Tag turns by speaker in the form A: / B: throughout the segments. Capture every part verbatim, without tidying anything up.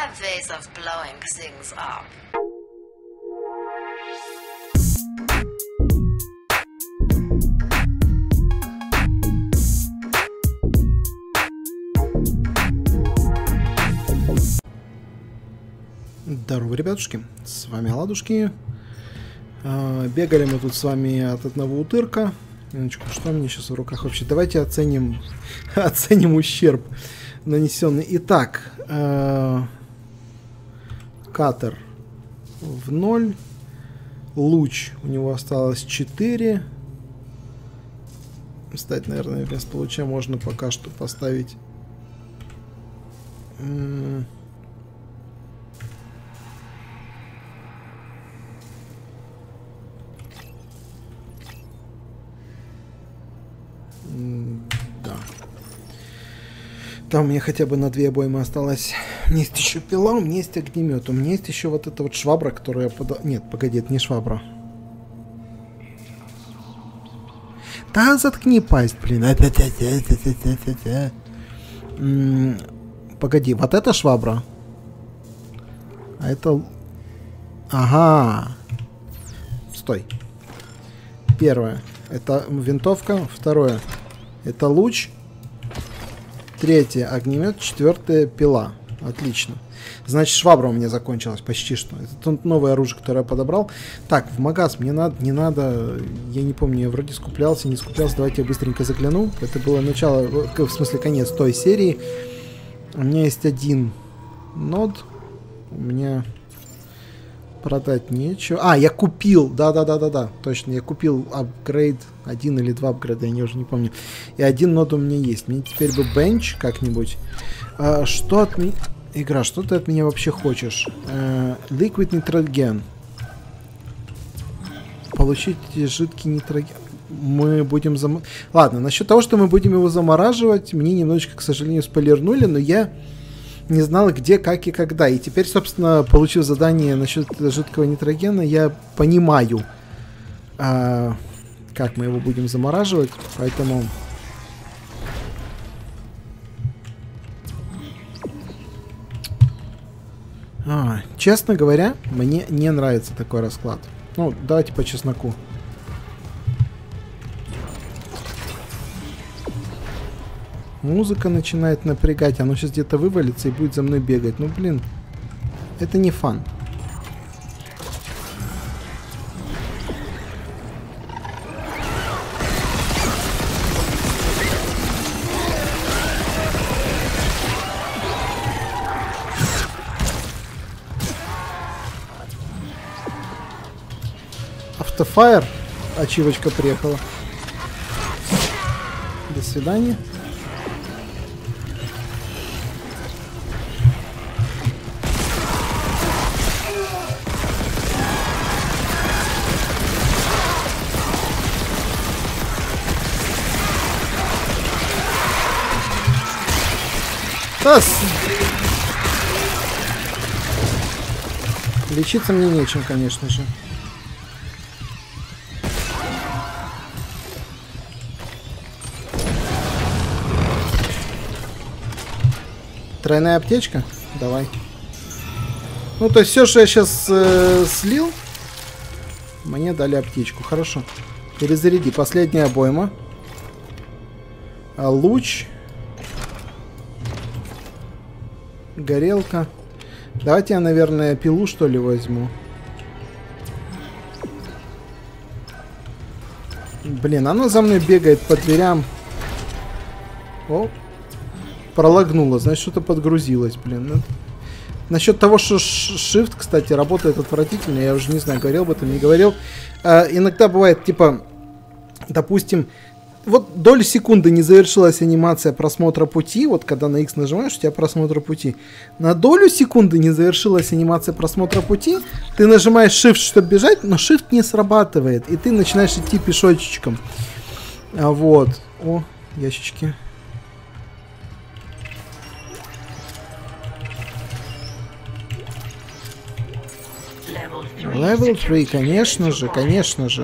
A: have ways of blowing things up.
B: Здорово, ребятушки, с вами Ладушки. Бегали мы тут с вами от одного утырка. Минуточку, что у меня сейчас в руках вообще? Давайте оценим, оценим ущерб нанесенный. Итак, э, катер в ноль. Луч у него осталось четыре. Кстати, наверное, вместо луча можно пока что поставить... М Да. Там у меня хотя бы на две обоймы осталось. У меня есть еще пила, у меня есть огнемет. У меня есть еще вот эта вот швабра, которая подала... Нет, погоди, это не швабра. Да заткни пасть, блин. Погоди, вот это швабра. А это... Ага. Стой. Первое. Это винтовка. Второе. Это луч. Третье огнемет. Четвертое пила. Отлично. Значит, швабра у меня закончилась почти что. Это новое оружие, которое я подобрал. Так, в магаз мне надо, не надо. Я не помню, я вроде скуплялся, не скуплялся. Давайте я быстренько загляну. Это было начало, в смысле конец той серии. У меня есть один нод. У меня продать нечего. А, я купил. Да-да-да-да-да. Точно, я купил апгрейд. Один или два апгрейда, я уже не помню. И один нод у меня есть. Мне теперь бы бенч как-нибудь. А, что от меня... Игра, что ты от меня вообще хочешь? А, Liquid Nitrogen. Получить жидкий нитроген. Мы будем зам... Ладно, насчет того, что мы будем его замораживать, мне немножечко, к сожалению, спойлернули, но я не знал, где, как и когда. И теперь, собственно, получив задание насчет жидкого нитрогена, я понимаю, а, как мы его будем замораживать. Поэтому... А, честно говоря, мне не нравится такой расклад. Ну, давайте по чесноку. Музыка начинает напрягать. Оно сейчас где-то вывалится и будет за мной бегать. Ну, блин. Это не фан. Автофайр. Ачивочка приехала. До свидания. Тас! Лечиться мне нечем, конечно же. Тройная аптечка? Давай. Ну, то есть все, что я сейчас э, слил, мне дали аптечку. Хорошо. Перезаряди. Последняя обойма. А луч. Горелка. Давайте я, наверное, пилу, что ли, возьму. Блин, оно за мной бегает по дверям. О, пролагнуло, значит, что-то подгрузилось, блин. Насчет того, что Shift, кстати, работает отвратительно, я уже не знаю, говорил об этом, не говорил. А, иногда бывает, типа, допустим, вот долю секунды не завершилась анимация просмотра пути, вот когда на X нажимаешь, у тебя просмотр пути. На долю секунды не завершилась анимация просмотра пути, ты нажимаешь Shift, чтобы бежать, но Shift не срабатывает, и ты начинаешь идти пешочечком. А вот. О, ящички. Level три, конечно же, конечно же.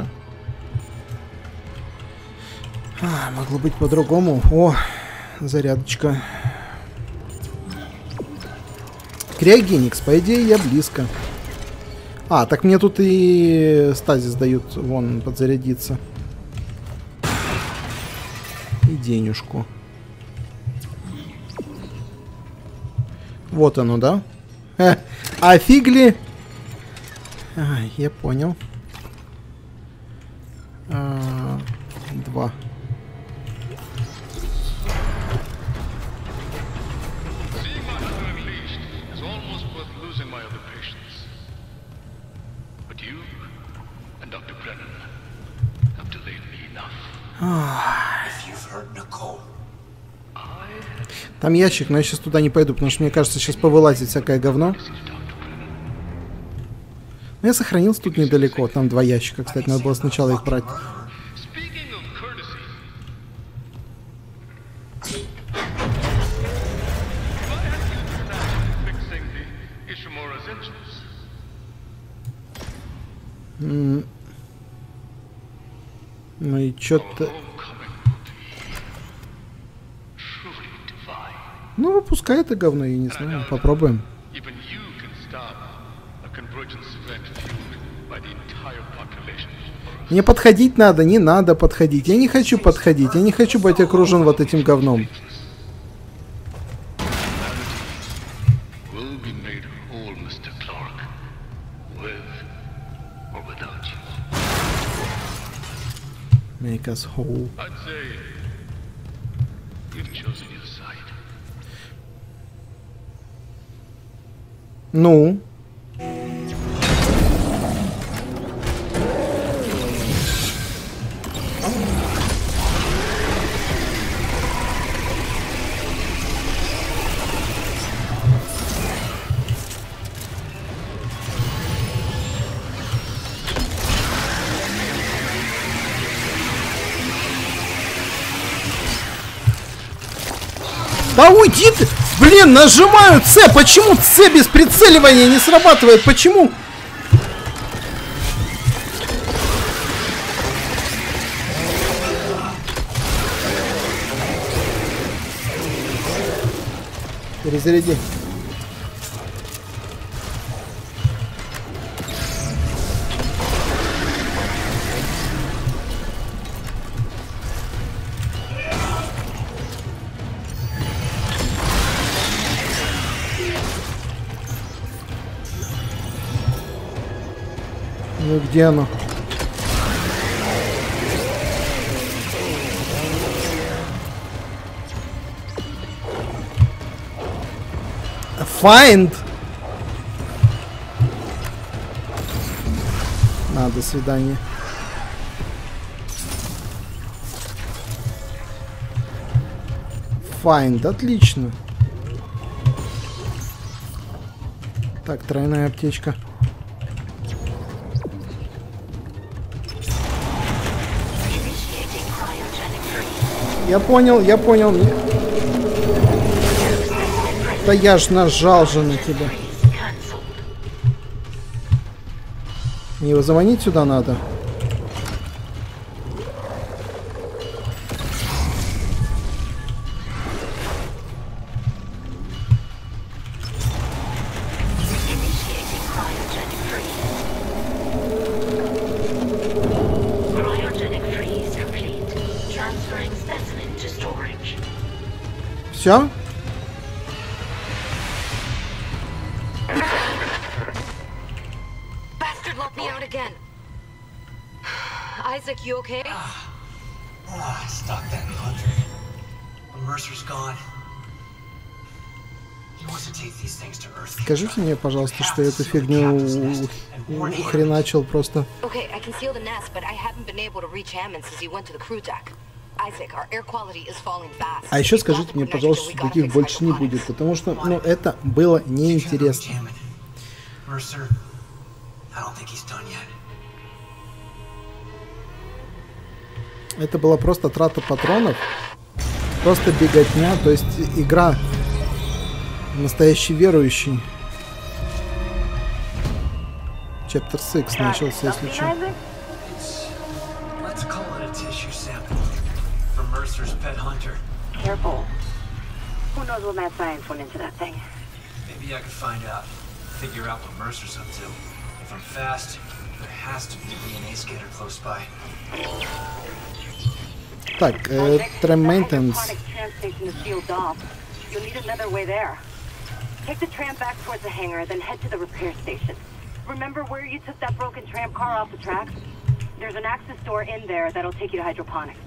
B: А, могло быть по-другому. О, зарядочка. Криогеникс, по идее, я близко. А, так мне тут и стазис дают, вон, подзарядиться. И денежку. Вот оно, да? Э, а фигли? А, я понял. А, два. Там ящик, но я сейчас туда не пойду, потому что мне кажется, сейчас повылазит всякое говно. Но я сохранился тут недалеко. Там два ящика, кстати, надо было сначала их брать. М- ну и чё-то... Ну, выпускай это говно, я не знаю. Попробуем. Мне подходить надо, не надо подходить. Я не хочу подходить, я не хочу быть окружен вот этим говном. Make us whole. Ну? Да уйди ты! Блин, нажимаю С! Почему С без прицеливания не срабатывает? Почему? Перезаряди. Ну где оно? Find. А, до свидания. Find, отлично. Так, тройная аптечка. Я понял, я понял. Да я ж нажал же на тебя. Мне его заманить сюда надо. Все?
C: Isaac, you okay?
D: Ah, I stopped that hunter. When Mercer's gone. He wants to take these things to Earth.
B: Скажите мне, пожалуйста, что эту фигню хреначил просто.
C: Okay, I can seal the nest, but I haven't been able to reach Hammond since he went to the crew deck. Isaac, our air quality is falling fast.
B: А еще скажите мне, пожалуйста, что таких больше не будет, потому что, ну, это было неинтересно.
D: Mercer, I don't think he's done yet.
B: Это была просто трата патронов, просто беготня, то есть игра настоящий верующий. Chapter шесть начался, если что.
D: Let's call it a tissue sample from Mercer's pet hunter.
E: Careful. Who knows what mad science went into that thing?
D: Maybe I could find out, figure out what Mercer's up to. If I'm fast, there has to be a D N A scanner close by.
B: Так, э, Tram Maintenance.
E: Tram station is sealed off. You'll need another way there. Take the tram back towards the hangar, then head to the repair station. Remember where you took that broken tram car off the tracks? There's an access door in there that'll take you to hydroponics.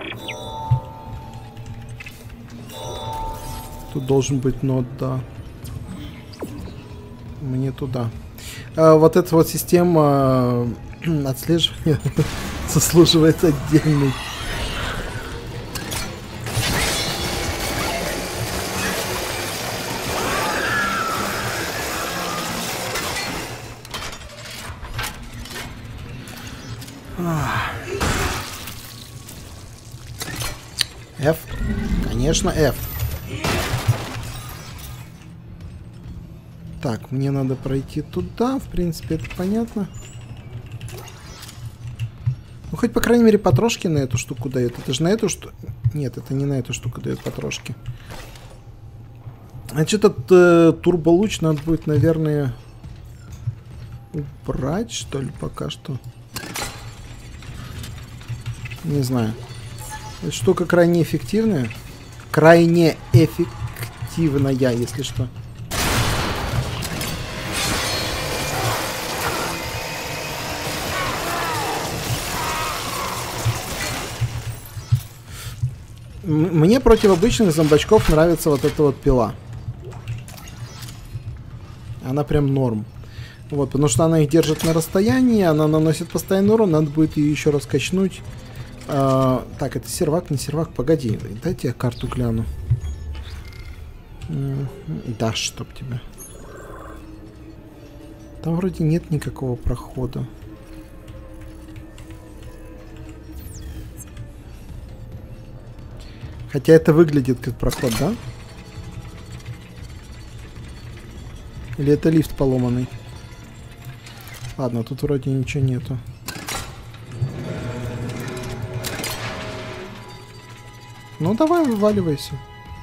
B: Тут должен быть нод, да. Мне туда. А, вот эта вот система э, отслеживания заслуживает отдельный. F. Конечно, F. Так, мне надо пройти туда. В принципе, это понятно. Ну, хоть, по крайней мере, потрошки на эту штуку дает. Это же на эту штуку... Нет, это не на эту штуку дает потрошки. Значит, этот э, турболуч надо будет, наверное, убрать, что ли, пока что. Не знаю. Эта штука крайне эффективная. Крайне эффективная, если что. Мне против обычных зомбачков нравится вот эта вот пила. Она прям норм. Вот, потому что она их держит на расстоянии, она наносит постоянный урон, надо будет ее еще раз качнуть. А, так, это сервак, не сервак, погоди, дайте я карту гляну. Да, чтоб тебя. Там вроде нет никакого прохода. Хотя это выглядит как проход, да? Или это лифт поломанный? Ладно, тут вроде ничего нету. Ну давай, вываливайся.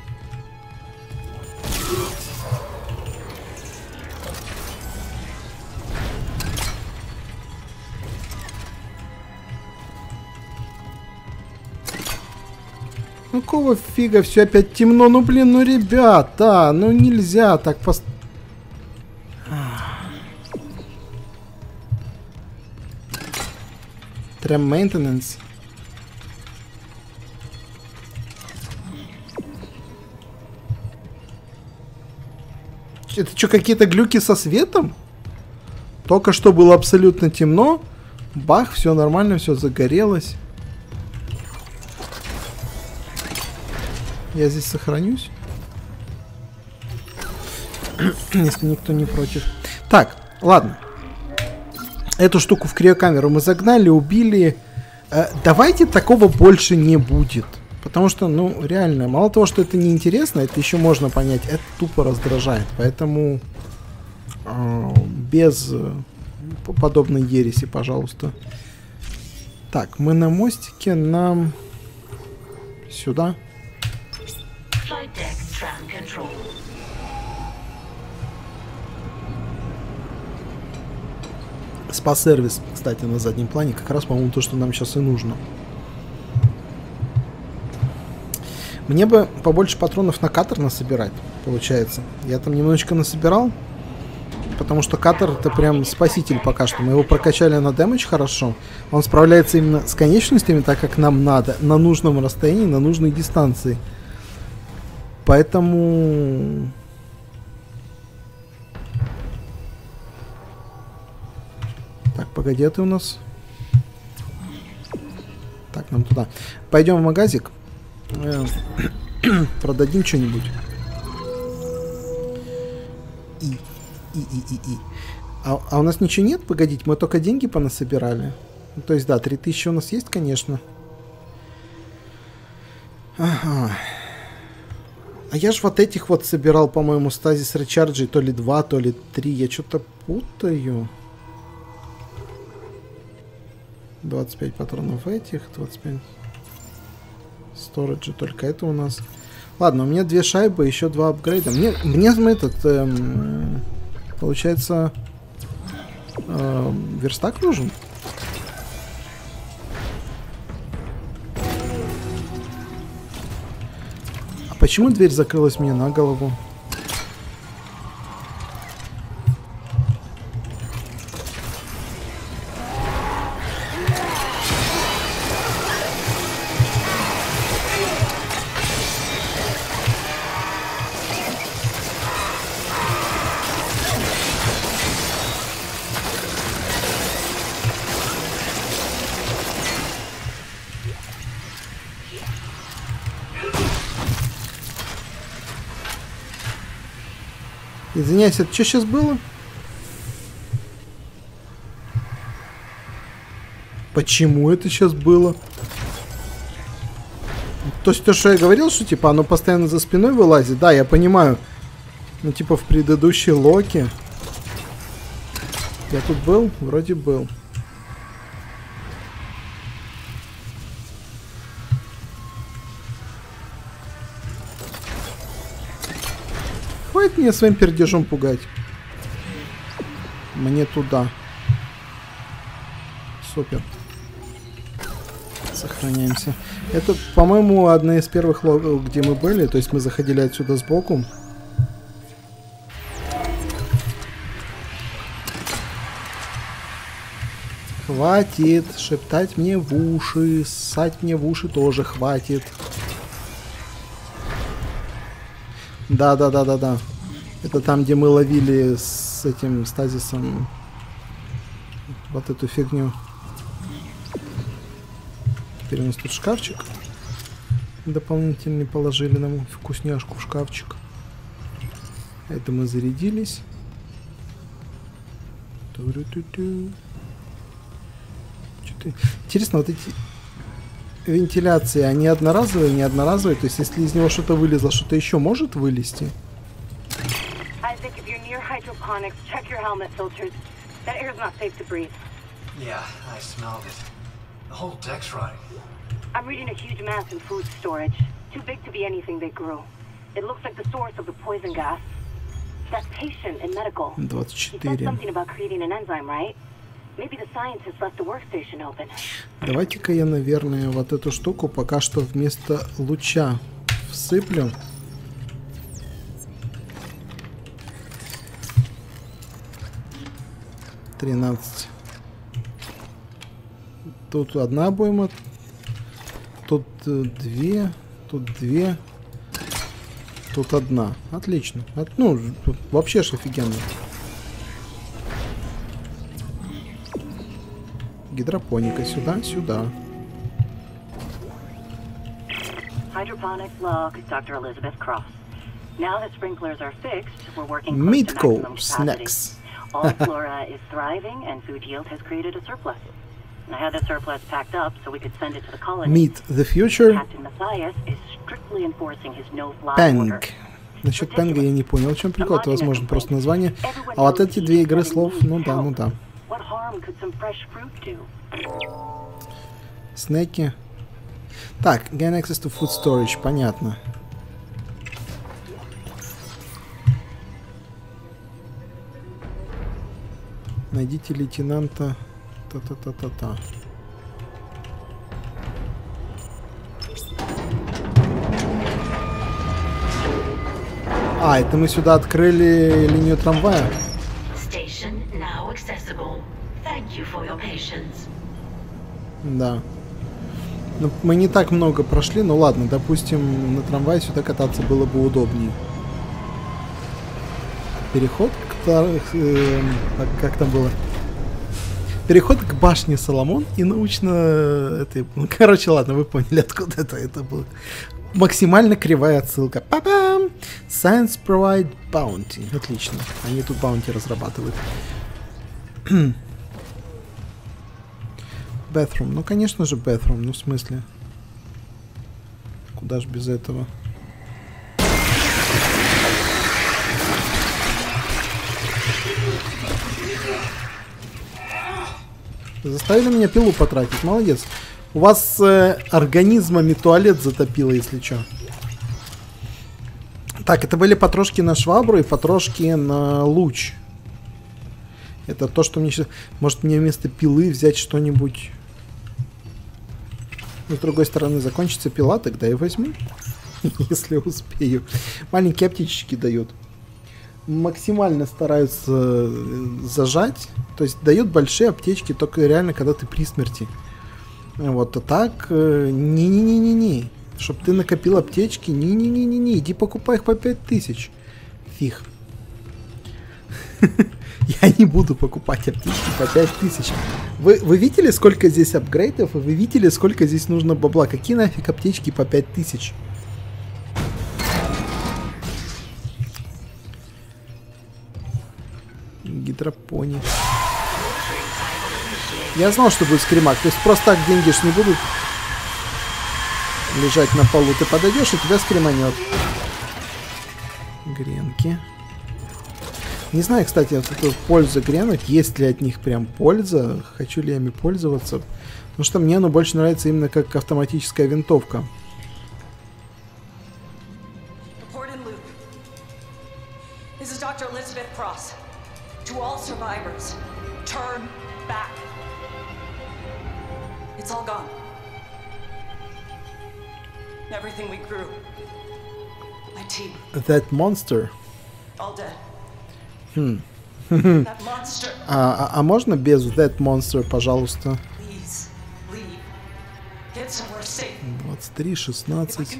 B: Ну какого фига, все опять темно, ну блин, ну ребята, ну нельзя так пост... Tram Maintenance. Это что, какие-то глюки со светом? Только что было абсолютно темно. Бах, все нормально, все загорелось. Я здесь сохранюсь. Если никто не против. Так, ладно. Эту штуку в криокамеру мы загнали, убили. Э, давайте такого больше не будет. Потому что, ну, реально, мало того, что это неинтересно, это еще можно понять. Это тупо раздражает. Поэтому э, без э, подобной ереси, пожалуйста. Так, мы на мостике, нам сюда. Спа-сервис, кстати, на заднем плане. Как раз, по-моему, то, что нам сейчас и нужно. Мне бы побольше патронов на катер насобирать, получается. Я там немножечко насобирал. Потому что катер это прям спаситель пока что. Мы его прокачали на дэмэдж хорошо. Он справляется именно с конечностями так, как нам надо. На нужном расстоянии, на нужной дистанции. Поэтому... Так, погоди, ты у нас... Так, нам туда. Пойдем в магазик. Продадим что-нибудь. И, и, и, и, и. А, а у нас ничего нет? Погодите, мы только деньги понасобирали. Ну, то есть, да, три тысячи у нас есть, конечно. Ага. А я ж вот этих вот собирал, по-моему, стазис речарджей, то ли два, то ли три. Я что-то путаю. двадцать пять патронов этих, двадцать пять. Сториджи, только это у нас. Ладно, у меня две шайбы, еще два апгрейда. Мне, мне этот, эм, получается, эм, верстак нужен. А почему дверь закрылась мне на голову? Извиняюсь, это что сейчас было? Почему это сейчас было? То есть то, что я говорил, что типа оно постоянно за спиной вылазит, да, я понимаю. Ну типа в предыдущей Локи. Я тут был? Вроде был. Хватит меня своим пердежом пугать. Мне туда. Супер. Сохраняемся. Это, по-моему, одна из первых лог, где мы были. То есть мы заходили отсюда сбоку. Хватит шептать мне в уши. Ссать мне в уши тоже хватит. Да-да-да-да-да. Это там, где мы ловили с этим стазисом вот эту фигню. Теперь у нас тут шкафчик. Дополнительный положили нам вкусняшку в шкафчик. Это мы зарядились. Что-то... Интересно, вот эти вентиляции, они одноразовые, не одноразовые? То есть, если из него что-то вылезло, что-то еще может вылезти?
E: Isaac, if you're near hydroponics, check your helmet filters. That air's not safe to breathe.
D: Yeah, I smelled it. The whole deck's rotting.
E: I'm reading a huge mass in food storage. Too big to be anything they grew. It looks like the source of the poison gas. That patient in medical.
B: двадцать
E: He said
B: четыре.
E: something about creating an enzyme, right? Maybe the scientist left the workstation open.
B: Давайте-ка я, наверное, вот эту штуку пока что вместо луча всыплю. тринадцать. Тут одна обойма. Тут э, две. Тут две. Тут одна. Отлично. От, ну, вообще ж офигенно. Гидропоника. Сюда, сюда.
E: Hydroponics log, Doctor Elizabeth Cross. Now that sprinklers are fixed, we're working
B: Meat
E: close to maximum
B: co
E: capacity.
B: snacks.
E: All flora is thriving, and food yield has created a surplus. And I had the surplus packed up so we could send it to the colony.
B: Meet the future.
E: Captain Matthias is strictly enforcing his no-fly order.
B: Пэнг. Насчет Пэнга я не понял, в чем прикол. Это, возможно, просто название. А вот эти две игры слов, ну да, ну да.
E: What harm could some fresh fruit do?
B: Снеки. Так, gain access to food storage, понятно. Найдите лейтенанта. Та-та-та-та-та. А, это мы сюда открыли линию трамвая.
A: Station now accessible. Thank you for your patience.
B: Да. Ну, мы не так много прошли, но ладно, допустим, на трамвае сюда кататься было бы удобнее. Переход к... Э, как там было? Переход к башне Соломон и научно... Это, ну, короче, ладно, вы поняли, откуда это, это было. Максимально кривая отсылка. Па-пам! Science provide bounty. Отлично. Они тут баунти разрабатывают. Bathroom. Ну, конечно же, bathroom. Ну, в смысле. Куда ж без этого? Заставили меня пилу потратить. Молодец. У вас э, организмами туалет затопило, если что. Так, это были потрошки на швабру и потрошки на луч. Это то, что мне сейчас... Может, мне вместо пилы взять что-нибудь... Но, с другой стороны, закончится пила, тогда я возьму. Если успею. Маленькие аптечки дают. Максимально стараются зажать. То есть дают большие аптечки только реально, когда ты при смерти. Вот, а так... Не-не-не-не-не. Чтоб ты накопил аптечки. Не-не-не-не-не. Иди покупай их по пять тысяч. Фиг. Я не буду покупать аптечки по пять тысяч. Вы, вы видели, сколько здесь апгрейдов? И вы видели, сколько здесь нужно бабла? Какие нафиг аптечки по пять тысяч? Гидропоник. Я знал, что будет скримак. То есть просто так деньги ж не будут лежать на полу. Ты подойдешь, и тебя скриманет. Гренки. Не знаю, кстати, вот эту пользу гренок. Есть ли от них прям польза? Хочу ли я ими пользоваться? Потому что мне оно больше нравится именно как автоматическая винтовка. That monster. Хм. а, а, а можно без that monster, пожалуйста? двадцать три, шестнадцать.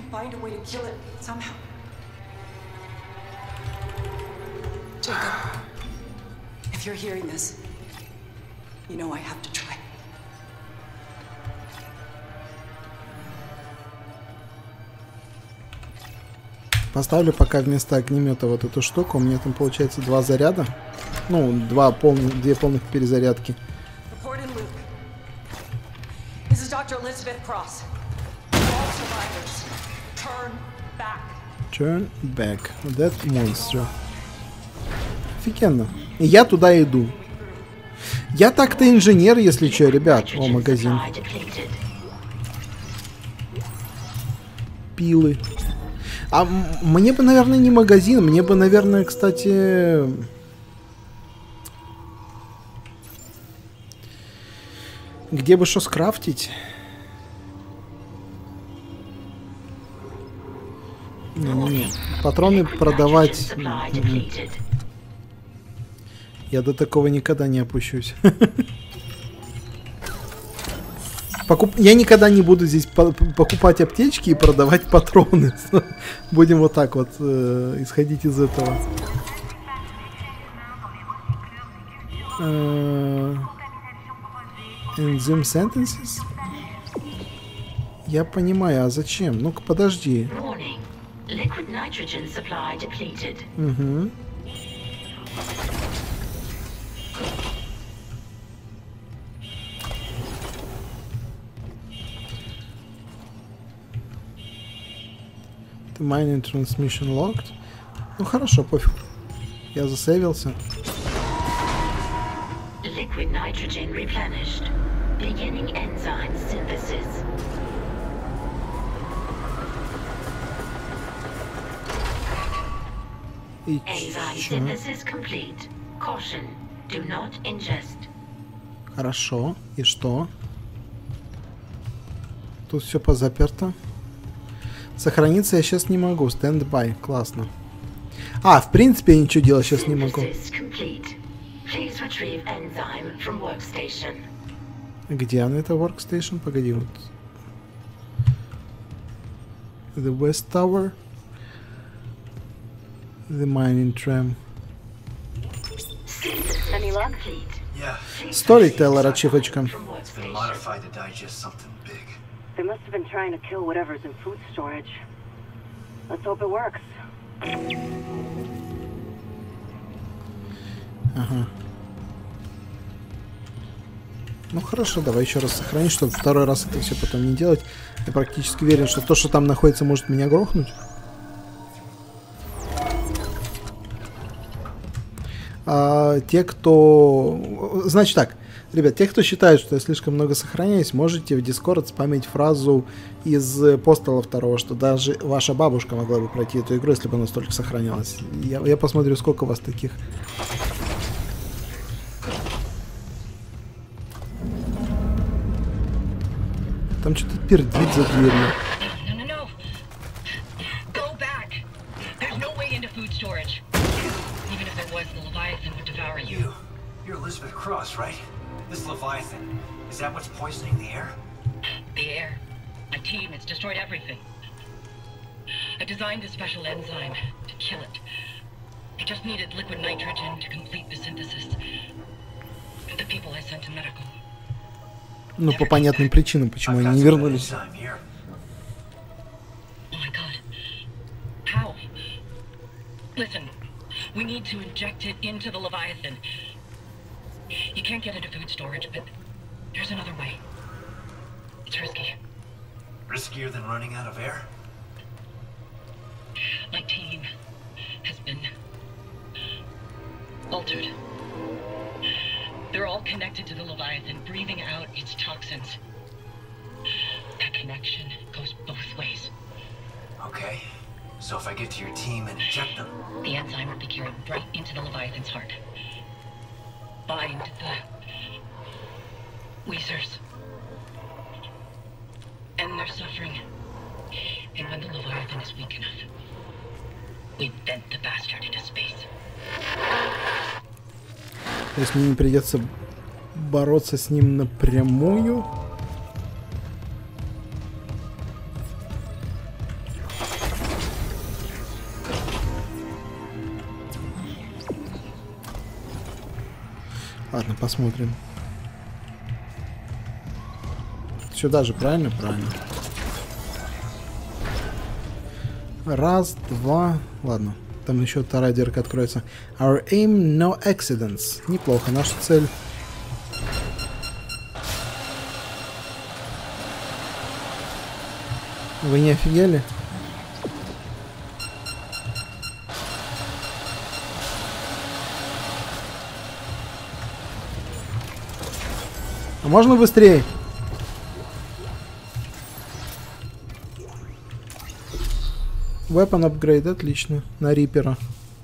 B: Поставлю пока вместо огнемета вот эту штуку. У меня там получается два заряда. Ну, два полных, две полных перезарядки. Turn back. That monster. Офигенно. И я туда иду. Я так-то инженер, если что, ребят. О, магазин. Пилы. А мне бы, наверное, не магазин. Мне бы, наверное, кстати... Где бы что скрафтить? Не-не-не. Патроны продавать... Я до такого никогда не опущусь. Покуп... Я никогда не буду здесь по покупать аптечки и продавать патроны. Будем вот так вот э, исходить из этого. Uh, enzyme sentences? Я понимаю, а зачем? Ну-ка, подожди. Угу. Mining transmission locked. Ну хорошо, пофиг. Я засейвился.
A: Liquid nitrogen replenished. Beginning enzyme synthesis. Enzyme synthesis complete. Caution. Do not ingest.
B: Хорошо. И что? Тут все позаперто. Сохраниться я сейчас не могу. Стендбай. Классно. А, в принципе, я ничего делать сейчас не могу. Где она, это workstation? Погоди, вот. The West Tower. The mining tram. Storyteller, ачивочка.
E: They must have been trying to kill whatever's in food storage. Let's hope it works.
B: Ага. Ну хорошо, давай еще раз сохрани, чтобы второй раз это все потом не делать. Я практически уверен, что то, что там находится, может меня грохнуть. А, те, кто... Значит так, ребят, те, кто считает, что я слишком много сохраняюсь, можете в Discord спамить фразу из Постала второго, что даже ваша бабушка могла бы пройти эту игру, если бы она столько сохранялась. Я, я посмотрю, сколько у вас таких. Там что-то пердит за дверью.
F: No, no, no. Go back. There's no way into food storage. Even if there was, the Leviathan would devour you.
D: You, you're Elizabeth Cross, right? This Leviathan, is that what's poisoning the air?
F: The air. My team, it's destroyed everything. I designed a special enzyme to kill it. I just needed liquid nitrogen to complete the synthesis. The people I sent to medical.
B: Ну, по понятным причинам, почему они не вернулись.
F: Oh my god. How? Listen, we need to inject it into the Leviathan. You can't get into food storage, but there's another way. It's risky.
D: Riskier than running out of air?
F: My team has been altered. They're all connected to the Leviathan, breathing out its toxins. That connection goes both ways.
D: Okay. So if I get to your team and inject them...
F: The enzyme will be carried right into the Leviathan's heart. Bind the... Weezers. End their suffering. And when the Leviathan is weak enough, we vent the bastard into space.
B: То есть мне не придется бороться с ним напрямую. Ладно, посмотрим. Сюда же, правильно? Правильно. Раз, два. Ладно. Там еще вторая дырка откроется. Our aim, no accidents. Неплохо, наша цель. Вы не офигели? А можно быстрее? Weapon upgrade, отлично. На Рипера.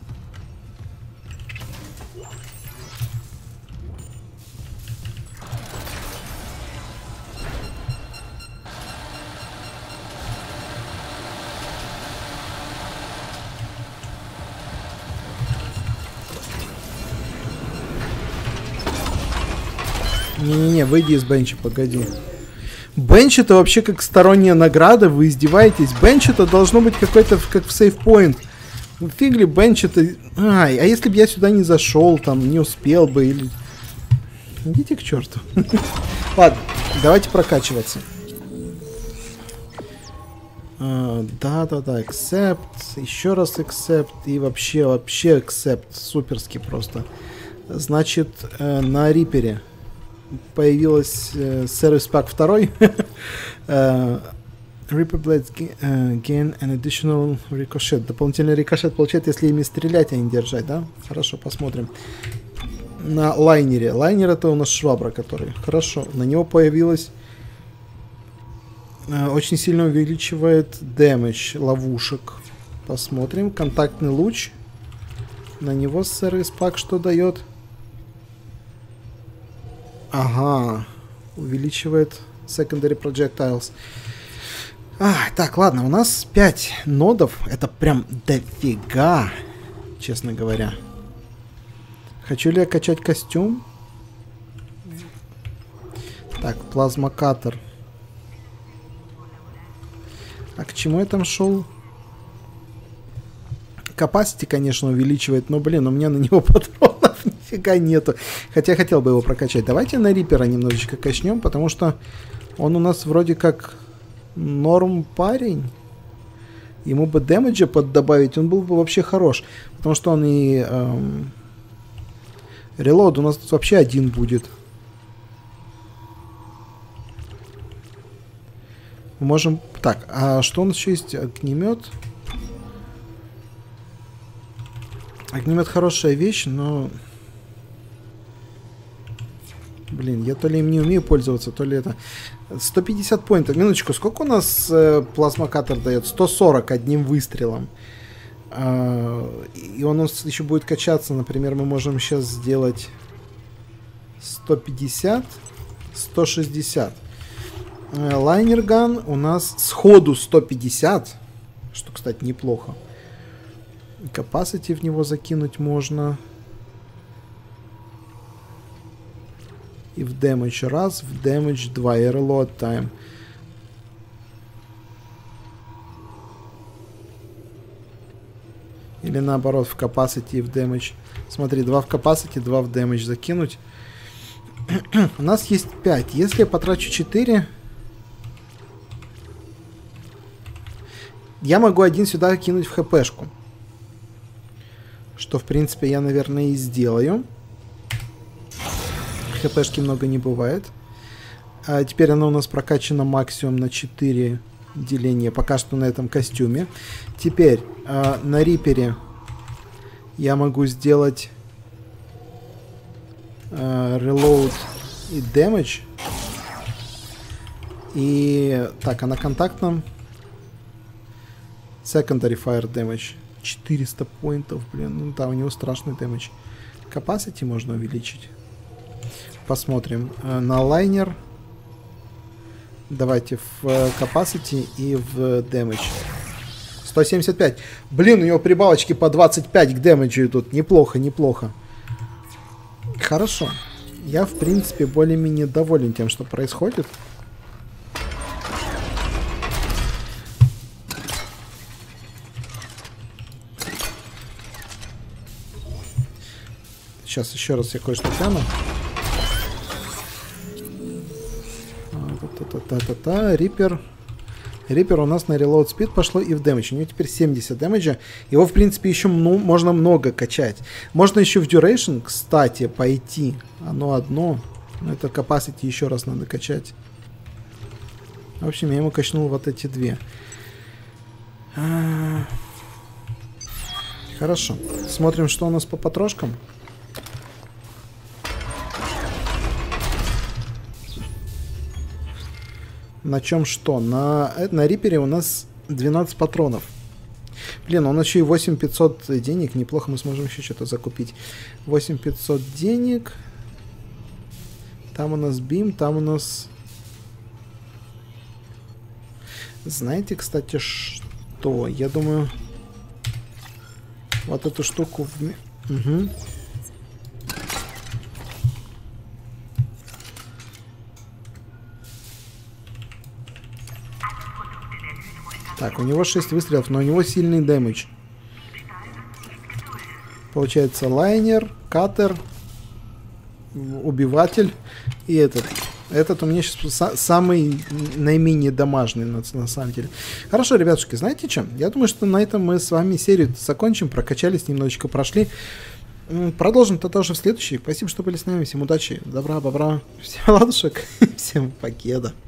B: Не-не-не, выйди из бенча, погоди. Бенч это вообще как сторонняя награда, вы издеваетесь. Бенч это должно быть какой-то как в сейфпоинт. Фиг ли бенч это... Ай, а если бы я сюда не зашел, там, не успел бы, или... Идите к черту. Ладно, давайте прокачиваться. Да-да-да, accept, еще раз accept, и вообще, вообще accept, суперски просто. Значит, на Рипере появилась сервис пак два. uh, Reaper Blades uh, gain an additional ricochet. Дополнительный рикошет получает, если ими стрелять, а не держать, да? Хорошо, посмотрим. На лайнере. Лайнер это у нас швабра, который. Хорошо, на него появилась... Uh, очень сильно увеличивает damage ловушек. Посмотрим. Контактный луч. На него сервис пак что дает? Ага, увеличивает secondary projectiles. А, так, ладно, у нас пять нодов. Это прям дофига, честно говоря. Хочу ли я качать костюм? Так, плазмокатор. А к чему я там шел? Capacity, конечно, увеличивает, но, блин, у меня на него патронов нифига нету. Хотя я хотел бы его прокачать. Давайте на Рипера немножечко качнем, потому что он у нас вроде как норм парень. Ему бы дэмэджа поддобавить, он был бы вообще хорош. Потому что он и... Эм, релоуд у нас тут вообще один будет. Мы можем... Так, а что у нас еще есть? Огнемет. Огнемет хорошая вещь, но Блин, я то ли им не умею пользоваться, то ли это... сто пятьдесят поинтов. Минуточку, сколько у нас э, плазмокатер дает? сто сорок одним выстрелом. Э, и он у нас еще будет качаться. Например, мы можем сейчас сделать сто пятьдесят, сто шестьдесят. Э, лайнерган у нас сходу сто пятьдесят. Что, кстати, неплохо. Capacity в него закинуть можно. И в damage раз, в damage два. И reload time. Или наоборот, в capacity и в damage. Смотри, два в capacity, два в damage закинуть. У нас есть пять. Если я потрачу четыре... Я могу один сюда кинуть в хпшку. Что, в принципе, я, наверное, и сделаю. ХПшки много не бывает. А теперь она у нас прокачана максимум на четыре деления. Пока что на этом костюме. Теперь э, на Рипере я могу сделать э, reload и damage. И так, а на контактном secondary fire damage. четыреста поинтов, блин. Ну да, у него страшный damage. Capacity можно увеличить. Посмотрим. На лайнер. Давайте в capacity и в damage. сто семьдесят пять. Блин, у него прибавочки по двадцать пять к дэмэджу идут. Неплохо, неплохо. Хорошо. Я, в принципе, более-менее доволен тем, что происходит. Сейчас еще раз я кое-что гляну. Та-та-та-та-та. Рипер. Рипер у нас на reload speed пошло и в damage. У него теперь семьдесят дэмэджа. Его, в принципе, еще ну, можно много качать. Можно еще в duration, кстати, пойти. Оно одно. Но это capacity еще раз надо качать. В общем, я ему качнул вот эти две. А-а-а. Хорошо. Смотрим, что у нас по потрошкам. На чем что? На, на Рипере у нас двенадцать патронов. Блин, он еще и восемь тысяч пятьсот денег. Неплохо, мы сможем еще что-то закупить. восемь тысяч пятьсот денег. Там у нас бим, там у нас... Знаете, кстати, что? Я думаю... Вот эту штуку... В... Угу. Так, у него шесть выстрелов, но у него сильный дэмэдж. Получается лайнер, катер, убиватель и этот. Этот у меня сейчас самый наименее дамажный на, на самом деле. Хорошо, ребятушки, знаете что? Я думаю, что на этом мы с вами серию закончим. Прокачались, немножечко прошли. Продолжим-то тоже в следующей. Спасибо, что были с нами. Всем удачи, добра, бобра, всем ладушек, всем покеда.